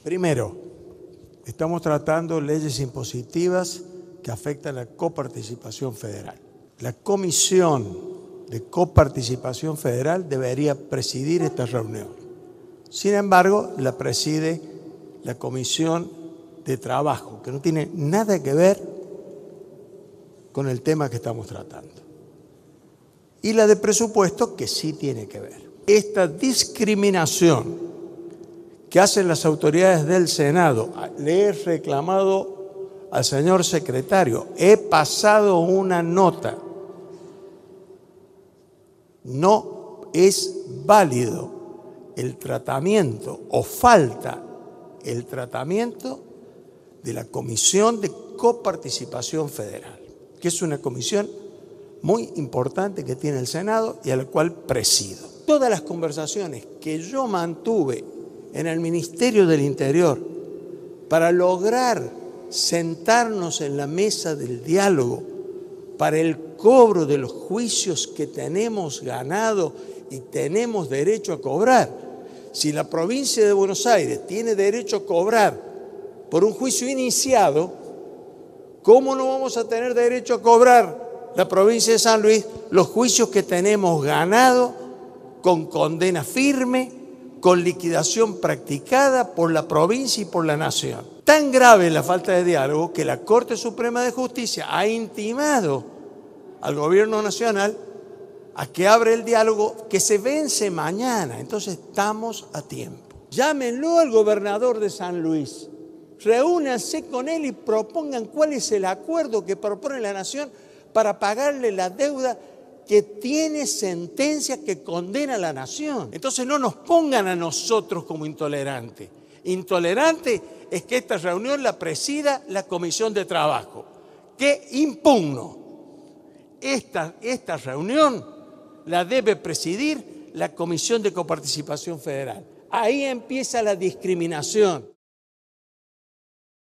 Primero, estamos tratando leyes impositivas que afectan la coparticipación federal. La Comisión de Coparticipación Federal debería presidir esta reunión. Sin embargo, la preside la Comisión de Trabajo, que no tiene nada que ver con el tema que estamos tratando. Y la de Presupuesto, que sí tiene que ver. Esta discriminación que hacen las autoridades del Senado, le he reclamado al señor secretario, he pasado una nota. No es válido el tratamiento o falta el tratamiento de la Comisión de Coparticipación Federal, que es una comisión muy importante que tiene el Senado y a la cual presido. Todas las conversaciones que yo mantuve en el Ministerio del Interior para lograr sentarnos en la mesa del diálogo para el cobro de los juicios que tenemos ganado y tenemos derecho a cobrar. Si la provincia de Buenos Aires tiene derecho a cobrar por un juicio iniciado, ¿cómo no vamos a tener derecho a cobrar la provincia de San Luis los juicios que tenemos ganado con condena firme, con liquidación practicada por la provincia y por la nación? Tan grave es la falta de diálogo que la Corte Suprema de Justicia ha intimado al gobierno nacional a que abra el diálogo que se vence mañana. Entonces estamos a tiempo. Llámenlo al gobernador de San Luis, reúnanse con él y propongan cuál es el acuerdo que propone la nación para pagarle la deuda que tiene sentencia que condena a la nación. Entonces no nos pongan a nosotros como intolerantes. Intolerante es que esta reunión la presida la Comisión de Trabajo, que impugno. Esta reunión la debe presidir la Comisión de Coparticipación Federal. Ahí empieza la discriminación.